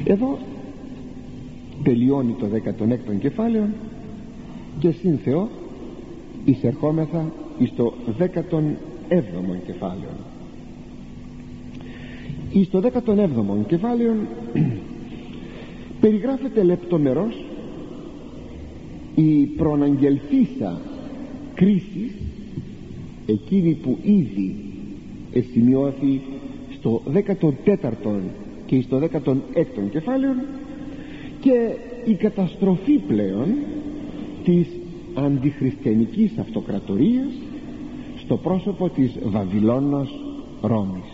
Εδώ τελειώνει το 16ο κεφάλαιο και συν Θεό εισερχόμεθα στο 17ο κεφάλαιο. Στο 17ο κεφάλαιο περιγράφεται λεπτομερώς η προαναγγελθήσα κρίση, εκείνη που ήδη σημειώθη στο 14ο και στο 16ο κεφάλαιο, και η καταστροφή πλέον της αντιχριστιανικής αυτοκρατορίας στο πρόσωπο της Βαβυλώνας Ρώμης.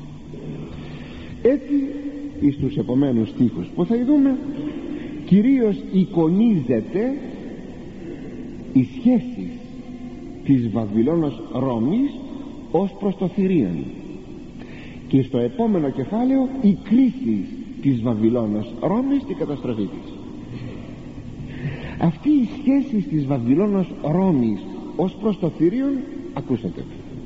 Έτσι στους επομένους στίχους που θα δούμε κυρίως εικονίζεται οι σχέσεις της Βαβυλώνας Ρώμης ως προς το Θηρίον, και στο επόμενο κεφάλαιο η κρίση της Βαβυλώνας Ρώμης και η καταστροφή της. Αυτή η σχέση της Βαβυλώνας Ρώμης ως προς το Θηρίον, ακούσατε.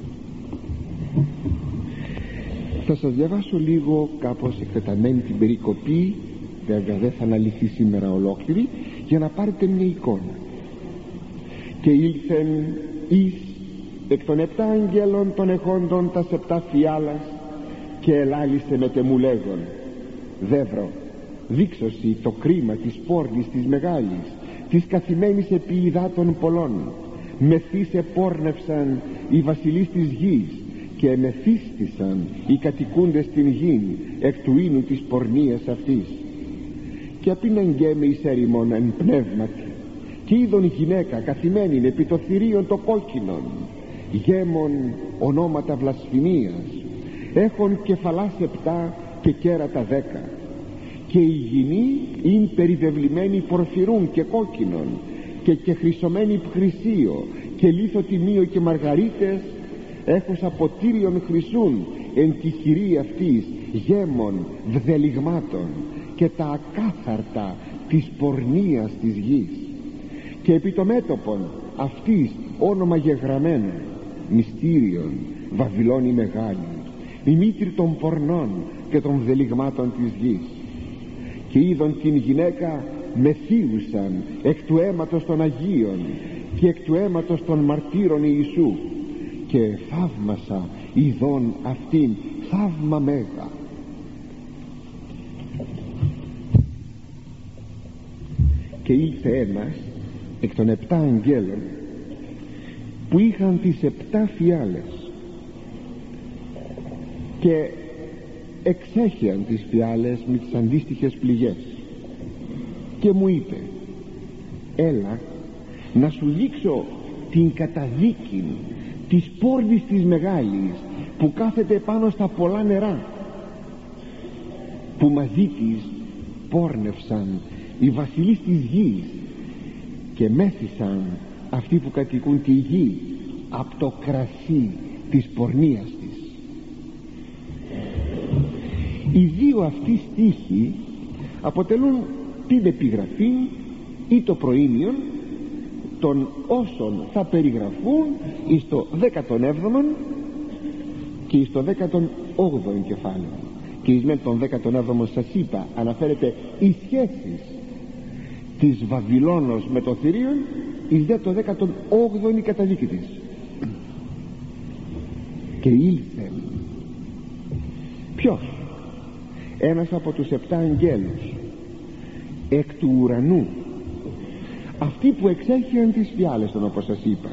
Θα σας διαβάσω λίγο κάπως εκτεταμένη την περικοπή, βέβαια δεν θα αναλυθεί σήμερα ολόκληρη, για να πάρετε μια εικόνα. Και ήλθεν εις εκ των 7 αγγέλων των εχόντων τα 7 φιάλας, και ελάλησε μετεμού λέγον: Δεύρο, δείξωσι το κρίμα της πόρνης της μεγάλης, της καθημένης επί υδάτων πολλών. Μεθύς επόρνευσαν οι βασιλείς της γης, και μεθύστησαν οι κατοικούντες στην γην εκ του ίνου της πορνείας αυτής. Και απειναγγέμε εις έρημον εν πνεύματι, και είδον γυναίκα καθημένην επί το θηρίον το κόκκινον, γέμον ονόματα βλασφημίας, έχων κεφαλάς 7 και κέρατα 10, και η γυνή ειν περιβεβλημένη πορφυρούν και κόκκινον, και χρυσωμένη χρυσίο, και λίθο τιμίο και μαργαρίτες, έχος αποτήριον χρυσούν εν τη χειρή αυτής, γέμων βδελιγμάτων, και τα ακάθαρτα της πορνείας της γης. Και επί το μέτωπον αυτής όνομα γεγραμμένο, μυστήριον Βαβυλώνη μεγάλη, η μήτρη των πορνών και των βδελιγμάτων της γης. Και είδον την γυναίκα μεθύουσαν εκ του αίματος των Αγίων και εκ του αίματος των μαρτύρων Ιησού, και θαύμασα ειδών αυτήν θαύμα μέγα. Και ήλθε ένας εκ των 7 αγγέλων που είχαν τις 7 φιάλες, και εξέχειαν τις φιάλες με τις αντίστοιχες πληγές, και μου είπε: έλα να σου δείξω την καταδίκη της πόρνης της μεγάλης, που κάθεται πάνω στα πολλά νερά, που μαζί της πόρνευσαν οι βασιλείς της γης, και μέθησαν αυτοί που κατοικούν τη γη από το κρασί της πορνείας της. Οι δύο αυτοί στίχοι αποτελούν την επιγραφή ή το προήμιον των όσων θα περιγραφούν στο 17ο και στο 18ο κεφάλαιο. Και εις με τον 17ο σας είπα, αναφέρεται οι σχέσεις της Βαβυλώνος με το Θηρίον, εις δε το 18ο είναι η καταδίκη της. Και ήλθε ποιος? Ένας από τους 7 αγγέλους εκ του ουρανού, αυτοί που εξέχειαν τις φιάλες των, όπως σας είπα.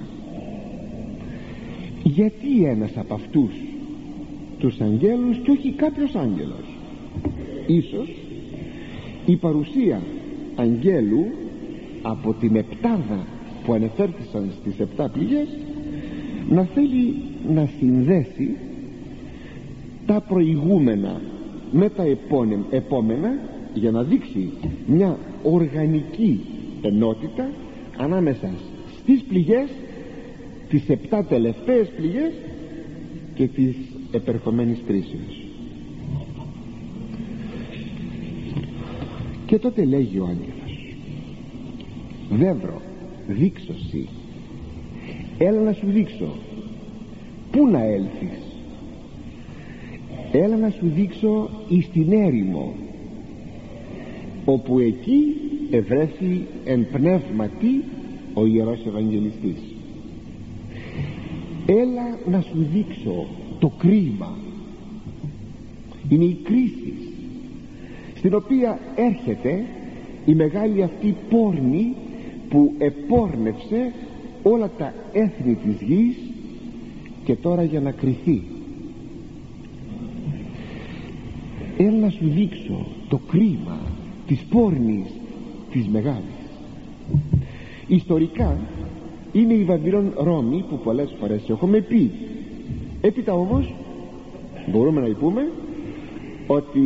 Γιατί ένας από αυτούς τους αγγέλους και όχι κάποιος άγγελος? Ίσως η παρουσία αγγέλου από την επτάδα που ανεφέρθησαν στις 7 πληγές να θέλει να συνδέσει τα προηγούμενα με τα επόμενα, για να δείξει μια οργανική ενότητα ανάμεσα στις πληγές, τις 7 τελευταίες πληγές και της επερχομένης κρίσεως. Και τότε λέγει ο άγγελος: Δεύρο, δείξωσι, έλα να σου δείξω πού να έλθεις. Έλα να σου δείξω εις την έρημο, όπου εκεί ευρέθη εν πνεύματι ο Ιερός Ευαγγελιστής. Έλα να σου δείξω το κρίμα. Είναι η κρίση στην οποία έρχεται η μεγάλη αυτή πόρνη που επόρνευσε όλα τα έθνη της γης και τώρα για να κριθεί. Έλα να σου δείξω το κρίμα της πόρνης της μεγάλης. Ιστορικά είναι η Βαβυλών Ρώμη που πολλές φορές έχουμε πει. Έπειτα όμως μπορούμε να πούμε ότι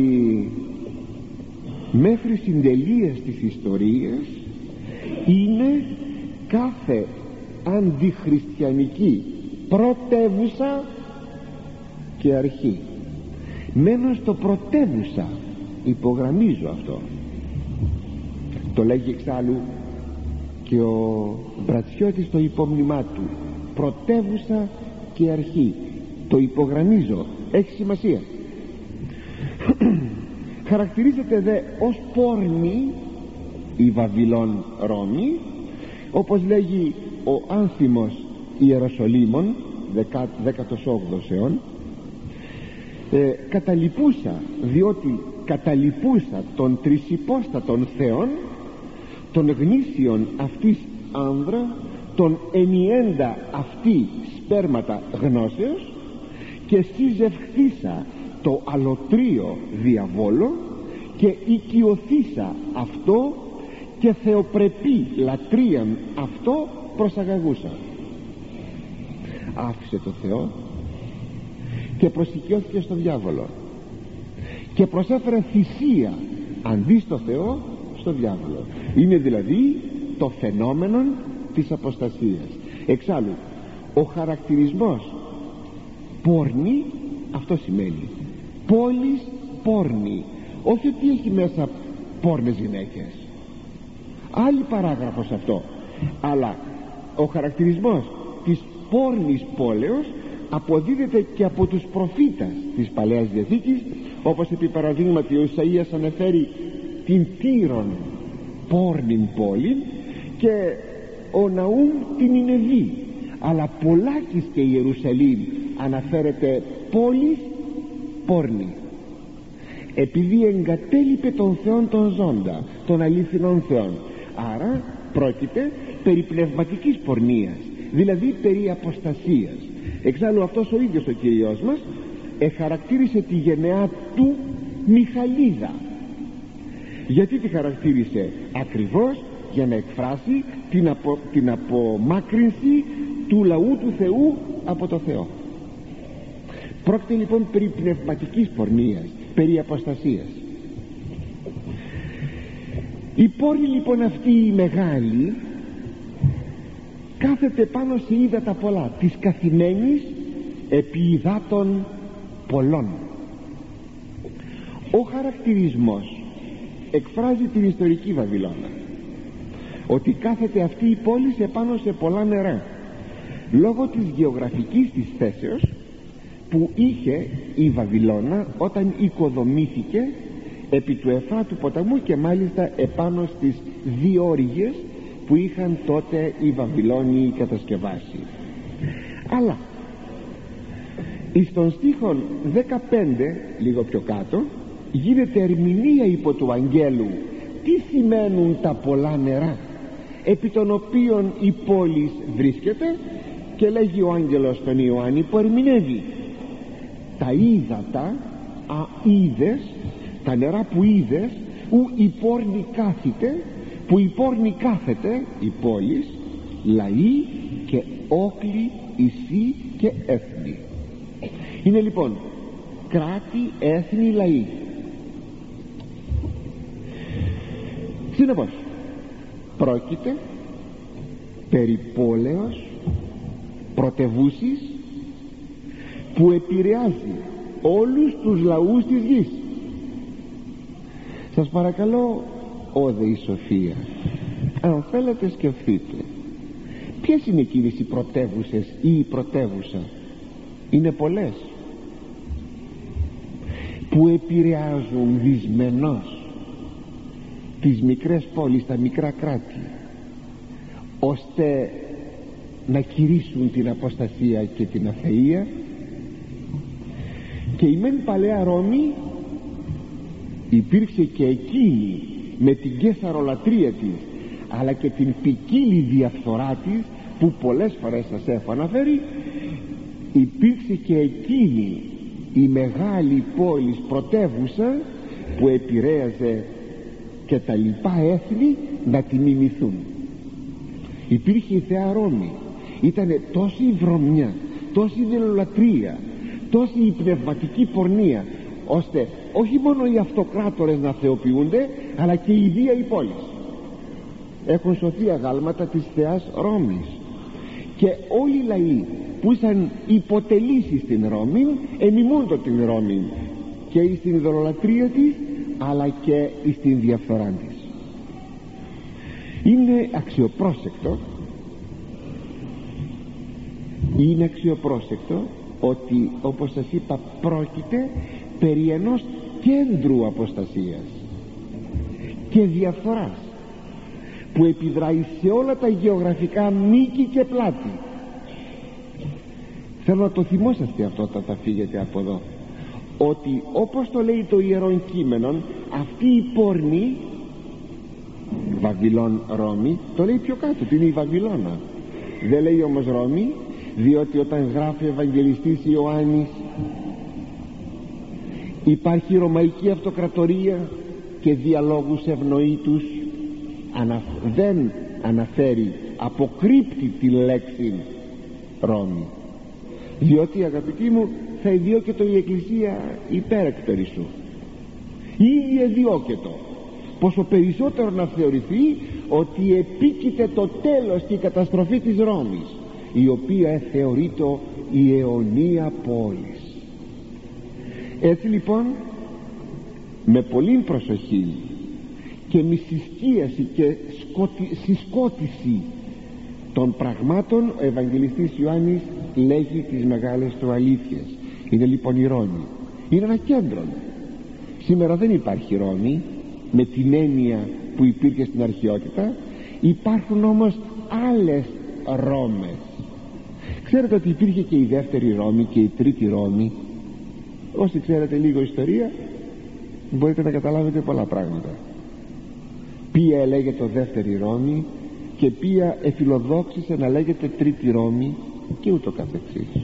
μέχρι συντελείας της ιστορίας είναι κάθε αντιχριστιανική πρωτεύουσα και αρχή. Μένω στο πρωτεύουσα, υπογραμμίζω αυτό. Το λέγει εξάλλου και ο Μπρατσιώτης στο υπόμνημά του, πρωτεύουσα και αρχή. Το υπογραμμίζω, έχει σημασία. Χαρακτηρίζεται δε ως πόρνη η Βαβυλών Ρώμη, όπως λέγει ο Άνθιμος Ιεροσολύμων 18ος αιών, καταλυπούσα, διότι καταλυπούσα των τρισυπόστατων θεών, των γνήσιων αυτής άνδρα, των ενιέντα αυτή σπέρματα γνώσεως, και σύζευχθήσα το αλωτρίο διαβόλο και οικειωθήσα αυτό και θεοπρεπή λατρείαν αυτό προσαγαγούσα. Άφησε το Θεό και προσοικειώθηκε στο διάβολο και προσέφερε θυσία αντί στο Θεό στο διάβολο. Είναι δηλαδή το φαινόμενο της αποστασίας. Εξάλλου ο χαρακτηρισμός πόρνη αυτό σημαίνει πόλης πόρνη, όχι ότι έχει μέσα πόρνες γυναίκες, άλλη παράγραφος αυτό, αλλά ο χαρακτηρισμός της πόρνης πόλεως αποδίδεται και από τους προφήτας της Παλαιάς Διαθήκης, όπως επί παραδείγματι ο Ισαΐας αναφέρει την Τύρον πόρνην πόλη και ο Ναούμ την Νινεβή, αλλά πολλάκις και η Ιερουσαλήμ αναφέρεται πόλης πόρνη, επειδή εγκατέλειπε τον Θεόν τον ζώντα, των αλήθινων Θεών. Άρα πρόκειται περί πνευματικής πορνείας, δηλαδή περί αποστασίας. Εξάλλου αυτός ο ίδιος ο Κύριος μας χαρακτήρισε τη γενεά του Μιχαλίδα. Γιατί τη χαρακτήρισε? Ακριβώς για να εκφράσει την απομάκρυνση του λαού του Θεού από το Θεό. Πρόκειται λοιπόν περί πνευματικής πορνείας, περί αποστασίας. Η πόρνη λοιπόν αυτή η μεγάλη κάθεται πάνω σε ύδατα πολλά, της καθημένης επί υδάτων πολλών. Ο χαρακτηρισμός εκφράζει την ιστορική Βαβυλώνα, ότι κάθεται αυτή η πόλη σε πάνω σε πολλά νερά, λόγω της γεωγραφικής της θέσεως που είχε η Βαβυλώνα όταν οικοδομήθηκε επί του Εφράτου ποταμού και μάλιστα επάνω στις διόρυγες που είχαν τότε οι Βαβυλώνιοι κατασκευάσει. Αλλά εις των στίχων 15 λίγο πιο κάτω γίνεται ερμηνεία υπό του αγγέλου τι σημαίνουν τα πολλά νερά επί των οποίων η πόλη βρίσκεται, και λέγει ο άγγελος στον Ιωάννη που ερμηνεύει τα ύδατα είδες, τα νερά που είδες, ου η πόρνη κάθεται, που η πόρνη κάθεται η πόλης, λαοί και όκλοι, ισοί και έθνη. Είναι λοιπόν κράτη, έθνη, λαοί. Συνεπώς πρόκειται περί πόλεως πρωτευούσης που επηρεάζει όλους τους λαούς της γης. Σας παρακαλώ, όδε η Σοφία, αν θέλετε σκεφτείτε ποιες είναι εκείνες οι πρωτεύουσες ή η πρωτεύουσα? Είναι πολλές που επηρεάζουν δυσμενώς τις μικρές πόλεις, τα μικρά κράτη, ώστε να κηρύσουν την αποστασία και την αθεία. Και η μεν παλαιά Ρώμη υπήρξε και εκείνη με την καισαρολατρία της, αλλά και την ποικίλη διαφθορά της, που πολλές φορές σας έχω αναφέρει. Υπήρξε και εκείνη η μεγάλη πόλη πρωτεύουσα που επηρέαζε και τα λοιπά έθνη να τη μιμηθούν. Υπήρχε η Θεά Ρώμη, ήταν τόση η βρωμιά, τόση η δελολατρία, τόση η πνευματική πορνεία, ώστε όχι μόνο οι αυτοκράτορες να θεοποιούνται, αλλά και η ίδια η πόλη. Έχουν σωθεί αγάλματα της Θεάς Ρώμης, και όλοι οι λαοί που ήσαν υποτελείς στην Ρώμη εμιμούντο την Ρώμη, και στην ειδωλολατρία της, αλλά και στην διαφθορά της. Είναι αξιοπρόσεκτο ότι, όπως σας είπα, πρόκειται περί ενός κέντρου αποστασίας και διαφθοράς που επιδράει σε όλα τα γεωγραφικά μήκη και πλάτη. Θέλω να το θυμόσαστε αυτό όταν θα φύγετε από εδώ, ότι όπως το λέει το Ιερόν Κείμενο, αυτή η πόρνη Βαβυλών Ρώμη, το λέει πιο κάτω, την είναι η Βαβυλώνα. Δεν λέει όμως Ρώμη, διότι όταν γράφει ο Ευαγγελιστής Ιωάννης υπάρχει ρωμαϊκή αυτοκρατορία και διαλόγους ευνοήτους, δεν αναφέρει, αποκρύπτει τη λέξη Ρώμη, διότι, αγαπητοί μου, θα ιδιώκετο η Εκκλησία υπέρεκπερι σου. Ήδη εδιώκετο, πόσο περισσότερο να θεωρηθεί ότι επίκειται το τέλος και η καταστροφή της Ρώμης, η οποία θεωρείται η αιωνία πόλης. Έτσι λοιπόν, με πολύ προσοχή και με συσκίαση και συσκότηση των πραγμάτων, ο Ευαγγελιστής Ιωάννης λέγει τις μεγάλες του αλήθειες. Είναι λοιπόν η Ρώμη, είναι ένα κέντρο. Σήμερα δεν υπάρχει Ρώμη με την έννοια που υπήρχε στην αρχαιότητα. Υπάρχουν όμως άλλες Ρώμες. Ξέρετε ότι υπήρχε και η δεύτερη Ρώμη και η τρίτη Ρώμη. Όσοι ξέρετε λίγο ιστορία μπορείτε να καταλάβετε πολλά πράγματα. Ποια λέγεται δεύτερη Ρώμη και ποια εφιλοδόξησε να λέγεται τρίτη Ρώμη, και ούτω καθεξής.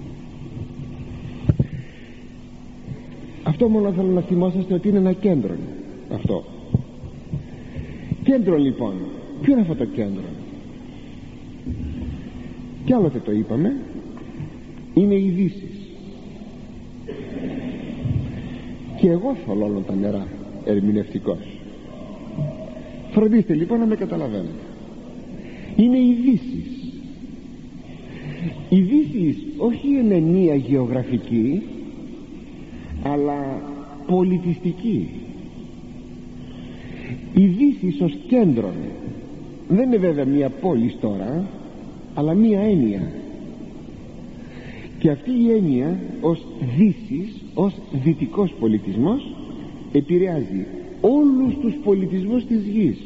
Αυτό μόνο θέλω να θυμόσαστε, ότι είναι ένα κέντρο. Αυτό κέντρο λοιπόν, ποιο είναι αυτό το κέντρο? Κι άλλοτε το είπαμε, είναι οι ειδήσεις. Και εγώ θολώνω τα νερά ερμηνευτικός. Φροντίστε λοιπόν να με καταλαβαίνετε. Είναι ειδήσεις. Ειδήσεις όχι εν εννοία γεωγραφική, αλλά πολιτιστική. Ειδήσεις ως κέντρο. Δεν είναι βέβαια μία πόλη τώρα, αλλά μία έννοια. Και αυτή η έννοια ως Δύσης, ως δυτικός πολιτισμός, επηρεάζει όλους τους πολιτισμούς της γης.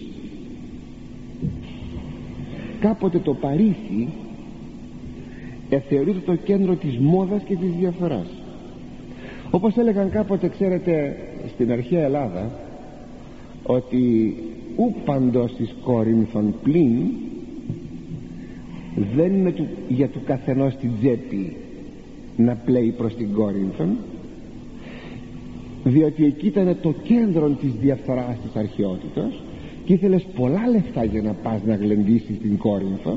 Κάποτε το Παρίσι θεωρείται το κέντρο της μόδας και της διαφθοράς. Όπως έλεγαν κάποτε, ξέρετε, στην αρχαία Ελλάδα, ότι ου παντός εις Κόρινθον πλην, δεν είναι για του καθενός την τσέπη να πλέει προς την Κόρινθον, διότι εκεί ήταν το κέντρο της διαφθοράς της αρχαιότητας και ήθελες πολλά λεφτά για να πας να γλεντήσεις την Κόρινθο.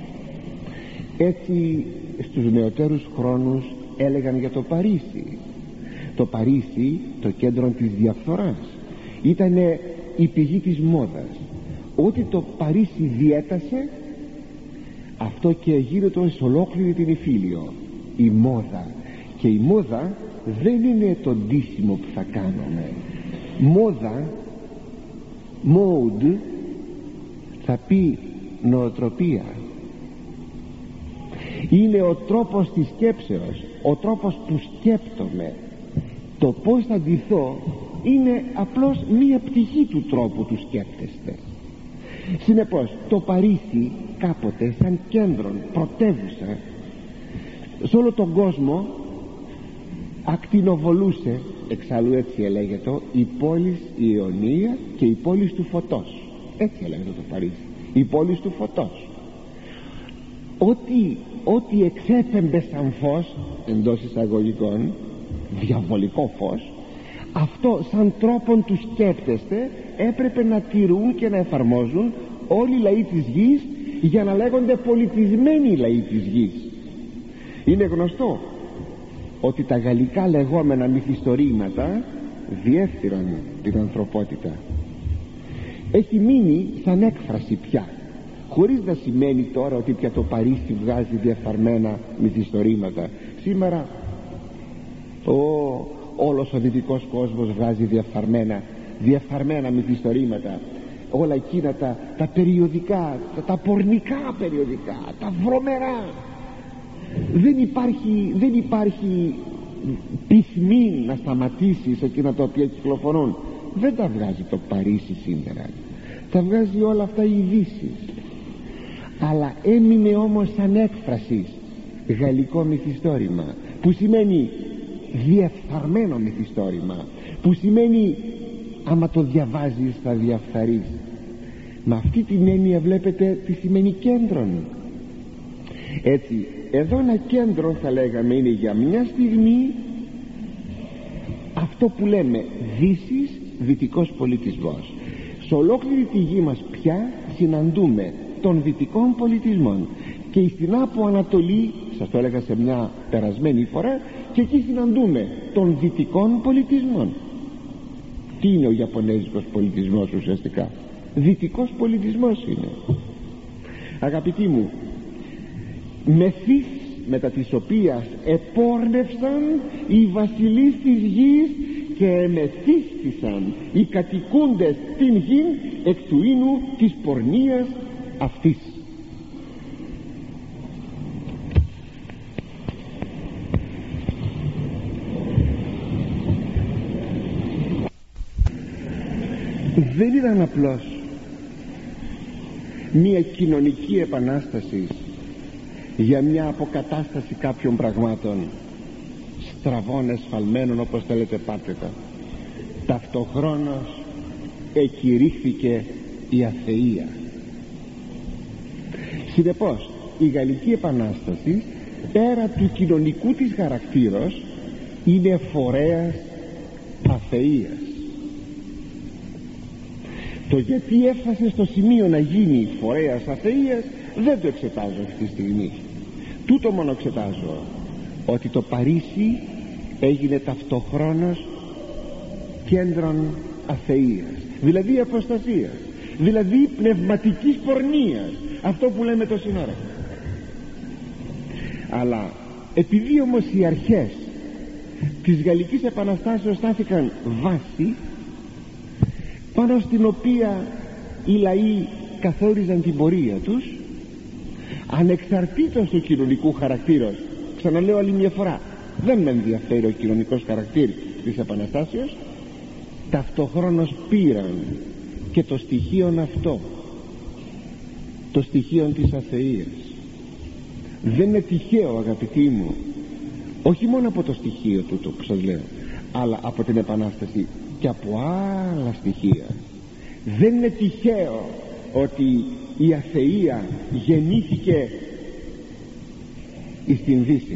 Έτσι στους νεωτέρους χρόνους έλεγαν για το Παρίσι. Το Παρίσι, το κέντρο της διαφθοράς, ήταν η πηγή της μόδας. Ό,τι το Παρίσι διέτασε, αυτό και γίνεται σε ολόκληρη την Ιφίλιο. Η μόδα. Και η μόδα δεν είναι το ντύσιμο που θα κάνουμε. Μόδα, mode, θα πει νοοτροπία. Είναι ο τρόπος της σκέψεως, ο τρόπος που σκέπτομαι, το πως θα ντυθώ είναι απλώς μία πτυχή του τρόπου του σκέπτεστε. Συνεπώς το Παρίσι κάποτε σαν κέντρο, πρωτεύουσα σε όλο τον κόσμο, ακτινοβολούσε, εξάλλου έτσι έλεγεται, η πόλη η αιωνία και η πόλη του φωτός. Έτσι έλεγεται το Παρίσι, η πόλη του φωτός. Ό,τι εξέπεμπε σαν φως, εντός εισαγωγικών, διαβολικό φως, αυτό σαν τρόπον του σκέπτεστε έπρεπε να τηρούν και να εφαρμόζουν όλοι οι λαοί της γης, για να λέγονται πολιτισμένοι λαοί της γης. Είναι γνωστό ότι τα γαλλικά λεγόμενα μυθιστορήματα διέφθυραν την ανθρωπότητα. Έχει μείνει σαν έκφραση πια, χωρίς να σημαίνει τώρα ότι πια το Παρίσι βγάζει διαφθαρμένα μυθιστορήματα. Σήμερα όλος ο δυτικός κόσμος βγάζει διαφθαρμένα μυθιστορήματα. Όλα εκείνα τα περιοδικά, τα πορνικά περιοδικά, τα βρωμερά. Δεν υπάρχει πυθμή να σταματήσει σε εκείνα τα οποία κυκλοφορούν. Δεν τα βγάζει το Παρίσι σήμερα, τα βγάζει όλα αυτά οι ειδήσεις. Αλλά έμεινε όμως σαν έκφραση γαλλικό μυθιστόρημα, που σημαίνει διεφθαρμένο μυθιστόρημα, που σημαίνει άμα το διαβάζεις θα διαφθαρείς. Με αυτή την έννοια βλέπετε τι σημαίνει κέντρον. Έτσι εδώ ένα κέντρο θα λέγαμε είναι για μια στιγμή αυτό που λέμε Δύσης δυτικός πολιτισμός. Σε ολόκληρη τη γη μας πια συναντούμε των δυτικών πολιτισμών, και στην Άπο Ανατολή, σας το έλεγα σε μια περασμένη φορά, και εκεί συναντούμε των δυτικών πολιτισμών. Τι είναι ο Ιαπωνέζικος πολιτισμός ουσιαστικά? Δυτικός πολιτισμός είναι. Αγαπητοί μου, μεθύς μετά της οποίας επόρνευσαν οι βασιλείς της γης και εμεθύστησαν οι κατοικούντες την γη εκ του ίνου της πορνείας αυτής. Δεν ήταν απλώς μία κοινωνική επανάσταση για μια αποκατάσταση κάποιων πραγμάτων στραβών, εσφαλμένων, όπως θέλετε πάρτε τα. Ταυτοχρόνως εκηρύχθηκε η αθεία. Συνεπώς η Γαλλική Επανάσταση, πέρα του κοινωνικού της χαρακτήρος, είναι φορέας αθείας. Το γιατί έφτασε στο σημείο να γίνει φορέας αθείας δεν το εξετάζω αυτή τη στιγμή. Τούτο μόνο εξετάζω, ότι το Παρίσι έγινε ταυτοχρόνως κέντρον αθείας, δηλαδή αποστασίας, δηλαδή πνευματικής πορνείας, αυτό που λέμε το σύνορα. Αλλά επειδή όμως οι αρχές της Γαλλικής Επαναστάσεως στάθηκαν βάση πάνω στην οποία οι λαοί καθόριζαν την πορεία τους, ανεξαρτήτως του κοινωνικού χαρακτήρος, ξαναλέω άλλη μια φορά, δεν με ενδιαφέρει ο κοινωνικός χαρακτήρ της Επαναστάσεως, ταυτοχρόνως πήραν και το στοιχείο αυτό, το στοιχείο της αθείας. Δεν είναι τυχαίο, αγαπητοί μου, όχι μόνο από το στοιχείο τούτο που σας λέω, αλλά από την Επανάσταση και από άλλα στοιχεία. Δεν είναι τυχαίο ότι η αθεία γεννήθηκε στην Δύση.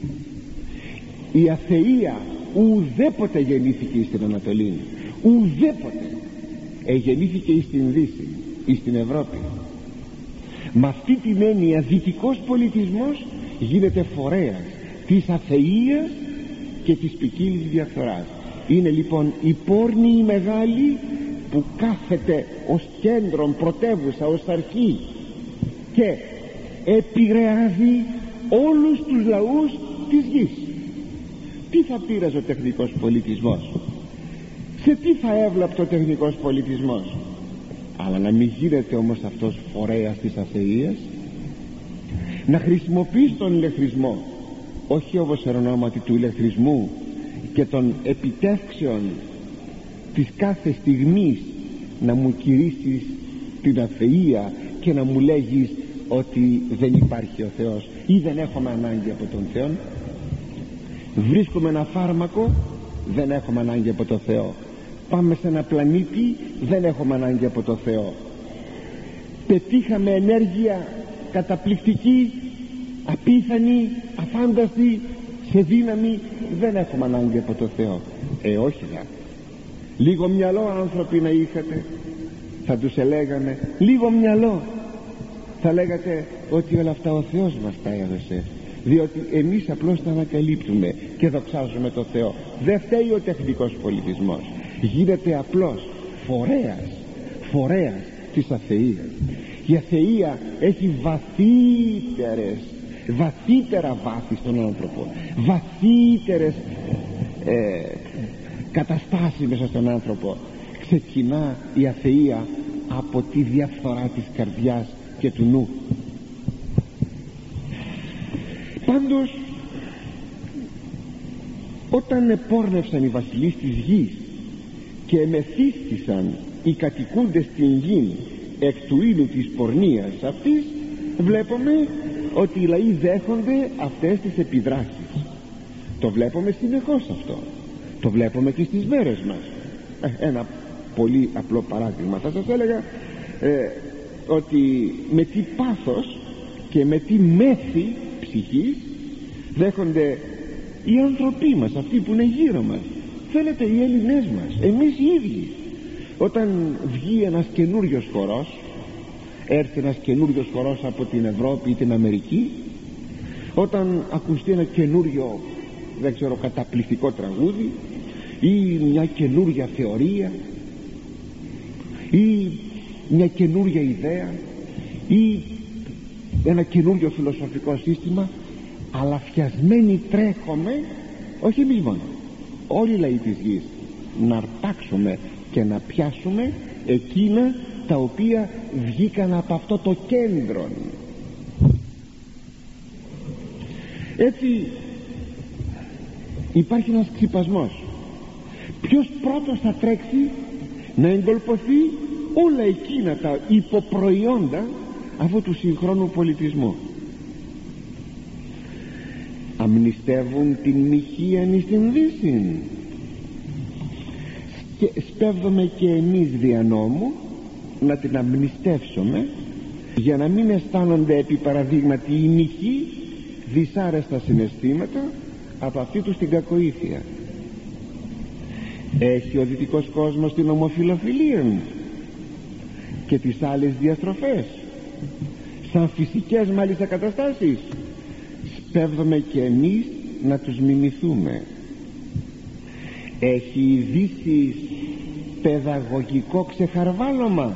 Η αθεία ουδέποτε γεννήθηκε στην Ανατολή, ουδέποτε. Γεννήθηκε στην Δύση, στην Ευρώπη. Με αυτή την έννοια δυτικός πολιτισμός γίνεται φορέας της αθείας και της ποικίλης διαφθοράς. Είναι λοιπόν η πόρνη η μεγάλη που κάθεται ως κέντρο, πρωτεύουσα, ως αρχή και επηρεάζει όλους τους λαούς της γης. Τι θα πείραζε ο τεχνικός πολιτισμός? Σε τι θα έβλαπτε ο τεχνικός πολιτισμός? Αλλά να μην γίνεται όμως αυτός φορέας της αθείας, να χρησιμοποιείς τον ηλεκτρισμό, όχι όπως ονόματι του ηλεκτρισμού και των επιτεύξεων της κάθε στιγμής να μου κηρύσεις την αθεία και να μου λέγεις ότι δεν υπάρχει ο Θεός ή δεν έχουμε ανάγκη από τον Θεό. Βρίσκουμε ένα φάρμακο, δεν έχουμε ανάγκη από τον Θεό. Πάμε σε ένα πλανήτη, δεν έχουμε ανάγκη από τον Θεό. Πετύχαμε ενέργεια καταπληκτική, απίθανη, αφάνταστη, σε δύναμη, δεν έχουμε ανάγκη από τον Θεό. Όχι δα. Λίγο μυαλό άνθρωποι να είχατε, θα τους ελέγαμε, λίγο μυαλό, θα λέγατε ότι όλα αυτά ο Θεός μας τα έδωσε, διότι εμείς απλώς τα ανακαλύπτουμε και δοξάζουμε τον Θεό. Δεν φταίει ο τεχνικός πολιτισμός, γίνεται απλώς φορέας της αθείας. Η αθεία έχει βαθύτερα βάθη στον άνθρωπο, βαθύτερες καταστάσεις μέσα στον άνθρωπο. Ξεκινά η αθεία από τη διαφθορά της καρδιάς και του νου. Πάντως, όταν επόρνευσαν οι βασιλείς της γης και εμεθύστησαν οι κατοικούντες στην γη εκ του ήλου της πορνείας αυτής, βλέπουμε ότι οι λαοί δέχονται αυτές τις επιδράσεις. Το βλέπουμε συνεχώς αυτό, το βλέπουμε και στις μέρες μας. Ένα πολύ απλό παράδειγμα θα σας έλεγα, ότι με τι πάθος και με τι μέθη ψυχής δέχονται οι άνθρωποι μας, αυτοί που είναι γύρω μας, θέλετε οι Έλληνες μας, εμείς οι ίδιοι. Όταν βγει ένας καινούριος χορός, έρθει ένας καινούριος χορός από την Ευρώπη ή την Αμερική, όταν ακουστεί ένα καινούριο, δεν ξέρω, καταπληκτικό τραγούδι ή μια καινούρια θεωρία ή μια καινούρια ιδέα ή ένα καινούριο φιλοσοφικό σύστημα, αλλά φτιασμένοι τρέχουμε, όχι εμείς μόνο, όλοι οι λαοί της γης, να αρπάξουμε και να πιάσουμε εκείνα τα οποία βγήκαν από αυτό το κέντρο. Έτσι υπάρχει ένας ξυπασμός. Ποιος πρώτος θα τρέξει να εγκολποθεί όλα εκείνα τα υποπροϊόντα αυτού του συγχρόνου πολιτισμού? Αμνηστεύουν την μοιχείαν εις την Δύσιν, και σπέβδομαι και εμείς δια νόμου να την αμνηστεύσουμε, για να μην αισθάνονται επί παραδείγματι οι μοιχοί δυσάρεστα συναισθήματα από αυτή τους την κακοήθεια. Έχει ο δυτικός κόσμος την ομοφιλοφιλία και τις άλλες διαστροφές σαν φυσικές μάλιστα καταστάσεις. Σπέβδομαι και εμείς να τους μιμηθούμε. Έχει η Δύση παιδαγωγικό ξεχαρβάλωμα.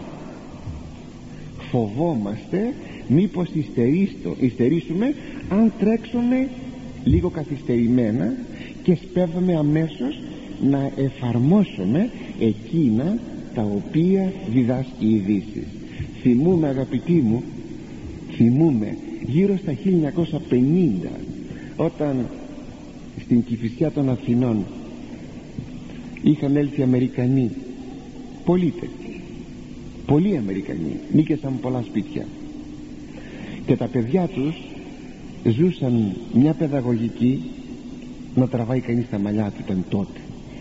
Φοβόμαστε μήπως υστερήσουμε αν τρέξουμε λίγο καθυστερημένα, και σπέβδομαι αμέσως να εφαρμόσουμε εκείνα τα οποία διδάσκει η Δύση. Θυμούμαι, αγαπητοί μου, γύρω στα 1950, όταν στην Κηφισιά των Αθηνών είχαν έλθει Αμερικανοί πολίτες, πολλοί Αμερικανοί, νίκησαν πολλά σπίτια, και τα παιδιά τους ζούσαν μια παιδαγωγική να τραβάει κανείς τα μαλλιά του. Ήταν τότε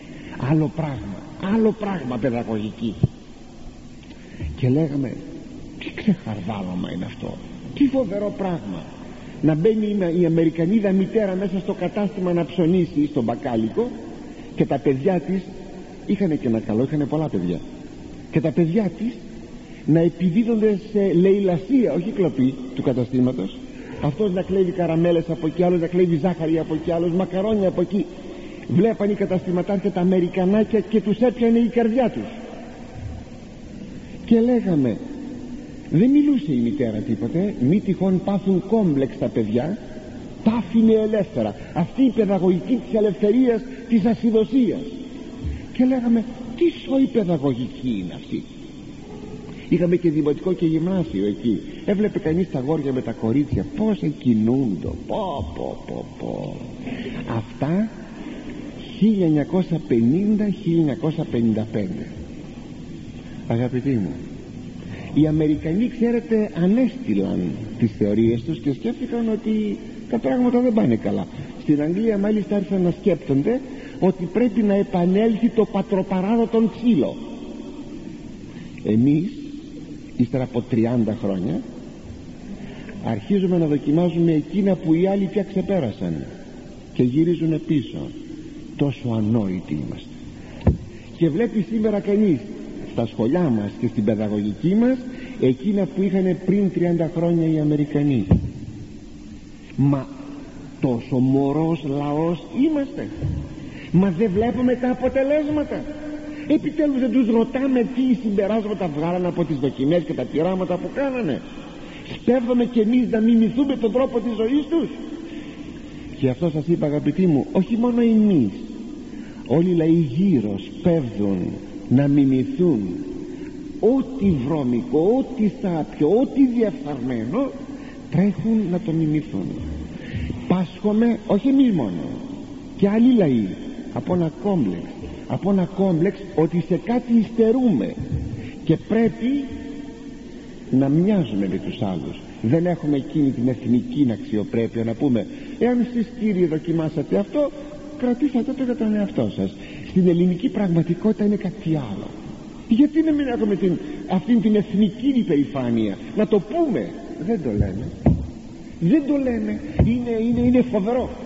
άλλο πράγμα παιδαγωγική, και λέγαμε τι ξεχαρβάλωμα είναι αυτό, τι φοβερό πράγμα να μπαίνει η Αμερικανίδα μητέρα μέσα στο κατάστημα να ψωνίσει στον μπακάλικο, και τα παιδιά της είχαν και ένα καλό, είχαν πολλά παιδιά, και τα παιδιά της να επιδίδονται σε λαιλασία, όχι κλοπή του καταστήματος. Αυτός να κλέβει καραμέλες από εκεί, άλλος να κλέβει ζάχαρη από εκεί, άλλος μακαρόνια από εκεί. Βλέπαν οι καταστηματάρχια τα Αμερικανάκια και τους έπιανε η καρδιά τους. Και λέγαμε, δεν μιλούσε η μητέρα τίποτε, μη τυχόν πάθουν κόμπλεξ τα παιδιά, τα άφηνε ελεύθερα. Αυτή η παιδαγωγική της ελευθερίας, της ασυδοσίας. Και λέγαμε, τι σοή παιδαγωγική είναι αυτή? Είχαμε και δημοτικό και γυμνάσιο εκεί. Έβλεπε κανείς τα αγόρια με τα κορίτσια πώς εκκινούνται. Αυτά 1950-1955. Αγαπητοί μου, οι Αμερικανοί, ξέρετε, ανέστηλαν τις θεωρίες τους και σκέφτηκαν ότι τα πράγματα δεν πάνε καλά. Στην Αγγλία μάλιστα άρχισαν να σκέπτονται ότι πρέπει να επανέλθει το πατροπαράδοτον ξύλο. Εμείς ύστερα από 30 χρόνια αρχίζουμε να δοκιμάζουμε εκείνα που οι άλλοι πια ξεπέρασαν και γυρίζουν πίσω. Τόσο ανόητοι είμαστε. Και βλέπει σήμερα κανείς στα σχολιά μας και στην παιδαγωγική μας εκείνα που είχαν πριν 30 χρόνια οι Αμερικανοί. Μα τόσο μωρός λαός είμαστε? Μα δεν βλέπουμε τα αποτελέσματα? Επιτέλους δεν τους ρωτάμε τι συμπεράσματα βγάλανε από τις δοκιμές και τα πειράματα που κάνανε? Σπέβδομαι κι εμείς να μιμηθούμε τον τρόπο της ζωής τους? Και αυτό σας είπα, αγαπητοί μου, όχι μόνο εμείς, όλοι οι λαοί γύρω σπέβδουν να μιμηθούν ό,τι βρώμικο, ό,τι σάπιο, ό,τι διαφθαρμένο τρέχουν να το μιμηθούν. Πάσχομαι, όχι εμείς μόνο, και άλλοι λαοί, από ένα κόμπλεξ ότι σε κάτι υστερούμε και πρέπει να μοιάζουμε με τους άλλους. Δεν έχουμε εκείνη την εθνική αξιοπρέπεια να πούμε εάν εσείς κύριοι δοκιμάσατε αυτό, κρατήσατε το για τον εαυτό σας. Στην ελληνική πραγματικότητα είναι κάτι άλλο. Γιατί να μην έχουμε αυτήν την εθνική υπερηφάνεια? Να το πούμε? Δεν το λέμε. Είναι φοβερό.